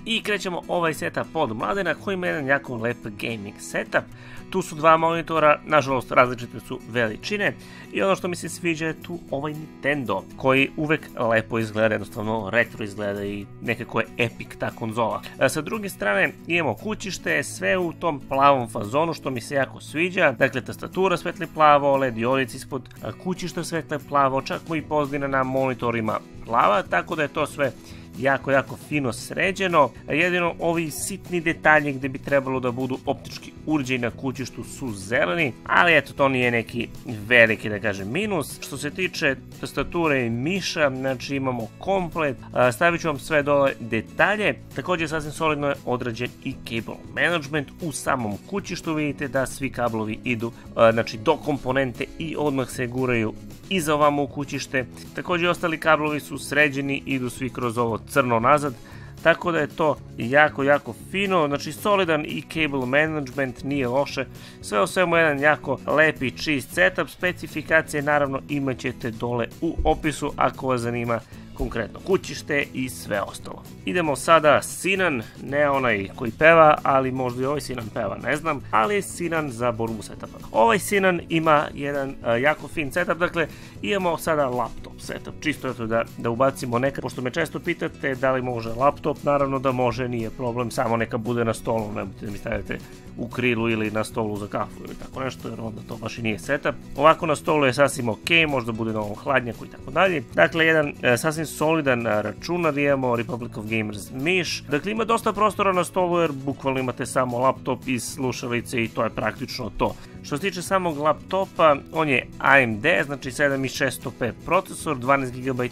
I krećemo ovaj setup od Mladena koji ima jedan jako lep gaming setup. Tu su dva monitora, nažalost različite su veličine i ono što mi se sviđa je tu ovaj Nintendo koji uvek lepo izgleda, jednostavno retro izgleda i nekako je epic ta konzola. Sa druge strane imamo kućište, sve u tom plavom fazonu što mi se jako sviđa, dakle tastatura svetli plavo, LED diodica ispod kućišta svetle plavo, čak mu i pozadina na monitorima plava, tako da je to sve jako fino sređeno. Jedino ovi sitni detalji gde bi trebalo da budu optički uređaji na kućištu su zeleni, ali eto to nije neki veliki da kažem minus. Što se tiče tastature i miša, znači imamo komplet, stavit ću vam sve dole detalje, također sasvim solidno je odrađen i cable management u samom kućištu, vidite da svi kablovi idu znači do komponente i odmah se guraju iza ovamo u kućište, također ostali kablovi su sređeni, idu svi kroz ovo crno nazad, tako da je to jako fino, znači solidan i cable management, nije loše, sve o svemu jedan jako lepi čist setup, specifikacije naravno imat ćete dole u opisu ako vas zanima konkretno kućište i sve ostalo. Idemo sada Sinan, ne onaj koji peva, ali možda i ovaj Sinan peva, ne znam, ali Sinan za borbu setupa. Ovaj Sinan ima jedan jako fin setup, dakle imamo sada laptop setup, čisto eto da ubacimo neka, pošto me često pitate da li može laptop, naravno da može, nije problem, samo neka bude na stolu, nemojte da mi stavite u krilu ili na stolu za kafu ili tako nešto, jer onda to baš i nije setup. Ovako na stolu je sasvim ok, možda bude na ovom hladnjaku i tako dalje. Dakle, jedan sasvim solidan računar, imamo Republic of Gamers miš, dakle ima dosta prostora na stolu jer bukvalno imate samo laptop i slušalice i to je praktično to. Što se tiče samog laptopa, on je AMD, znači 7600P procesor, 12 GB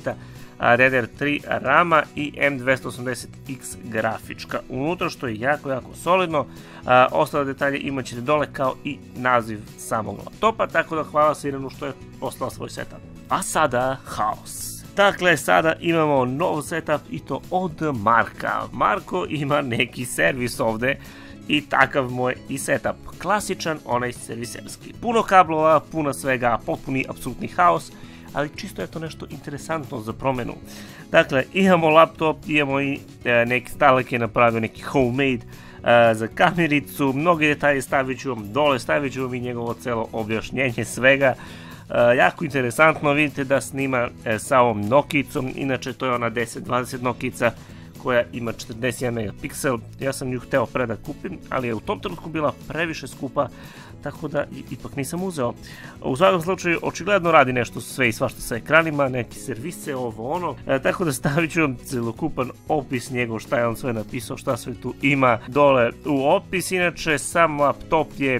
DDR3 RAM-a i M280X grafička unutra, što je jako solidno. Ostale detalje imat ćete dole kao i naziv samog laptopa, tako da hvala Sinanu što je poslao svoj setup. A sada haos. Dakle, sada imamo nov setup i to od Marka. Marko ima neki servis ovde i takav mu je i setup. Klasičan, onaj serviserski. Puno kablova, puno svega, potpuni apsolutni haos, ali čisto je to nešto interesantno za promenu. Dakle, imamo laptop, imamo i neki Stalek je napravio neki homemade za kamericu, mnogi detalje stavit ću vam dole, stavit ću vam i njegovo celo objašnjenje svega. Jako interesantno, vidite da snima sa ovom Nokijicom, inače to je ona 1020 Nokijica koja ima 41 megapiksel, ja sam nju hteo pre da kupim, ali je u tom trenutku bila previše skupa, tako da ipak nisam uzeo. U svakom slučaju, očigledno radi nešto sve i svašta sa ekranima, neki servise, ovo ono, tako da stavit ću vam celokupan opis njegov, šta je on sve napisao, šta sve tu ima dole u opis. Inače, sam laptop je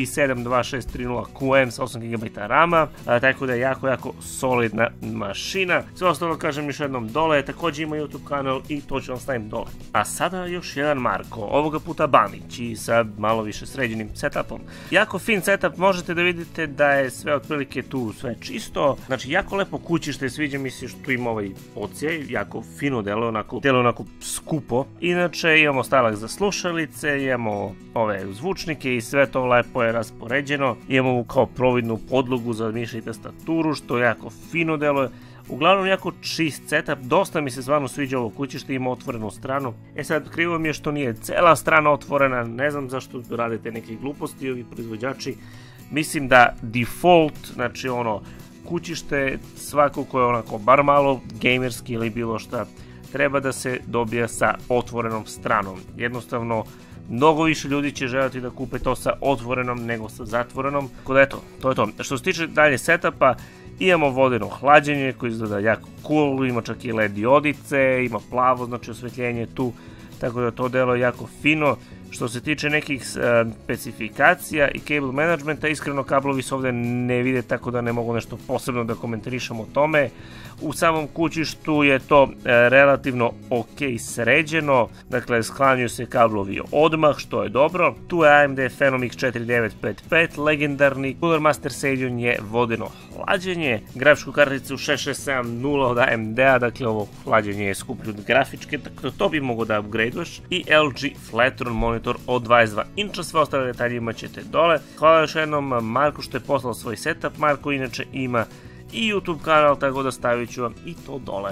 i7-2630QM sa 8 GB RAM-a, tako da je jako solidna mašina. Sve ostalo kažem još jednom dole, također ima YouTube kanal i to ću vam stavim dole. A sada još jedan Marko, ovoga puta Banić i sa malo više sređenim setupom. Jako fin setup, možete da vidite da je sve otprilike tu sve čisto, znači jako lepo kućište, sviđa mi se što ima ovaj ocijaj, jako fino deluje, onako skupo. Inače imamo stalak za slušalice, imamo ove zvučnike i sve to lepo je raspoređeno, imamo kao providnu podlogu za miša i tastaturu što jako fino deluje. Uglavnom jako čist setup, dosta mi se stvarno sviđa ovo kućište, ima otvorenu stranu. Sad krivo mi je što nije cela strana otvorena, ne znam zašto radite neke gluposti ovi proizvođači. Mislim da default, znači ono kućište svako koje je onako bar malo gamerski ili bilo šta, treba da se dobija sa otvorenom stranom. Jednostavno mnogo više ljudi će želiti da kupe to sa otvorenom nego sa zatvorenom. Tako da eto, to je to. Što se tiče dalje setupa, imamo vodeno hlađenje koje izgleda jako cool, ima čak i LED diodice, ima plavo, znači osvetljenje tu, tako da to delo je jako fino. Što se tiče nekih specifikacija i cable managementa, iskreno kablovi se ovde ne vide, tako da ne mogu nešto posebno da komentarišem o tome. U samom kućištu je to relativno ok sređeno, dakle sklanjuju se kablovi odmah, što je dobro. Tu je AMD Phenomix 4955, legendarni Cooler Master Sedion je vodeno hlađenje, grafičku karticu 6670 od AMD-a, dakle ovo hlađenje je skuplje od grafičke, tako da to bi mogo da upgradeuješ, i LG Flatron monitor od 22 inča, sve ostale detalje imat ćete dole. Hvala još jednom Marku što je poslao svoj setup. Marko inače ima i YouTube kanal, tako da stavit ću vam i to dole.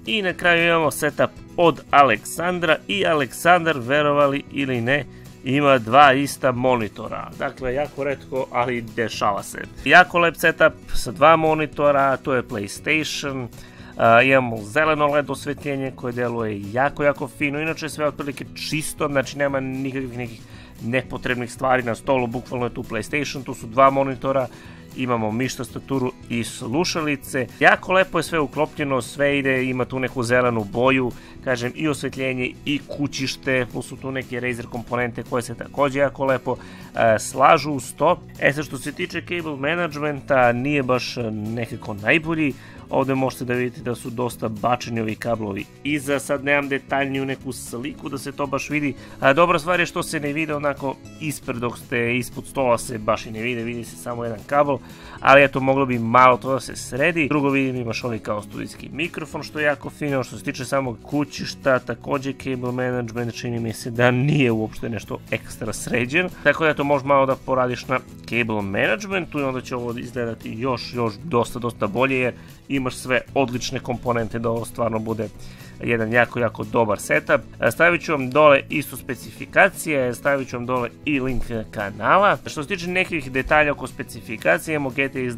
I na kraju imamo setup od Aleksandra i Aleksandar, verovali ili ne, ima dva ista monitora. Dakle, jako retko, ali dešava se. Jako lep setup sa dva monitora, to je PlayStation. Imamo zeleno LED osvetljenje koje deluje jako fino, inače sve otprilike čisto, znači nema nikakvih nekih nepotrebnih stvari na stolu, bukvalno je tu PlayStation, tu su dva monitora, imamo miš, tastaturu i slušalice. Jako lepo je sve uklopljeno, sve ide, ima tu neku zelenu boju, kažem i osvetljenje i kućište, plus su tu neke Razer komponente koje se takođe jako lepo slažu uz to. Sad što se tiče cable managementa, nije baš nekako najbolji. Ovde možete da vidite da su dosta bačeni ovi kablovi iza, sad nemam detaljniju neku sliku da se to baš vidi. Dobra stvar je što se ne vide onako ispred, dok ste ispod stola se baš i ne vide, vidi se samo jedan kabel, ali eto moglo bi malo to da se sredi. Drugo vidim imaš ovaj kao studijski mikrofon što je jako fino. Što se tiče samog kućišta, takođe cable management čini mi se da nije uopšte nešto ekstra sređen, tako da eto možeš malo da poradiš na cable managementu i onda će ovo izgledati još dosta bolje, jer imaš sve odlične komponente da ovo stvarno bude jedan jako dobar setup. Stavit ću vam dole isto specifikacije, stavit ću vam dole i link kanala. Što se tiče nekih detalja oko specifikacije, imamo GTX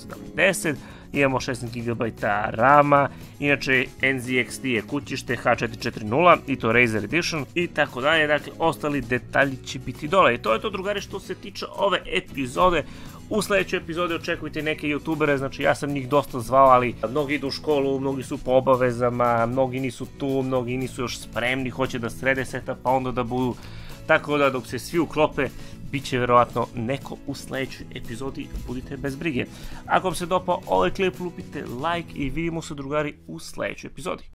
970, imamo 16 GB RAM-a, inače NZXT je kućište H440 i to Razer Edition i tako dalje, dakle ostali detalji će biti dole. I to je to, drugari, što se tiče ove epizode. U sledećoj epizodi očekujte neke youtubere, znači ja sam njih dosta zvao, ali mnogi idu u školu, mnogi su po obavezama, mnogi nisu tu, mnogi nisu još spremni, hoće da srede setup pa onda da budu, tako da dok se svi uklope, bit će verovatno neko u sledećoj epizodi, budite bez brige. Ako vam se dopao ovaj klip, lupite like i vidimo se, drugari, u sledećoj epizodi.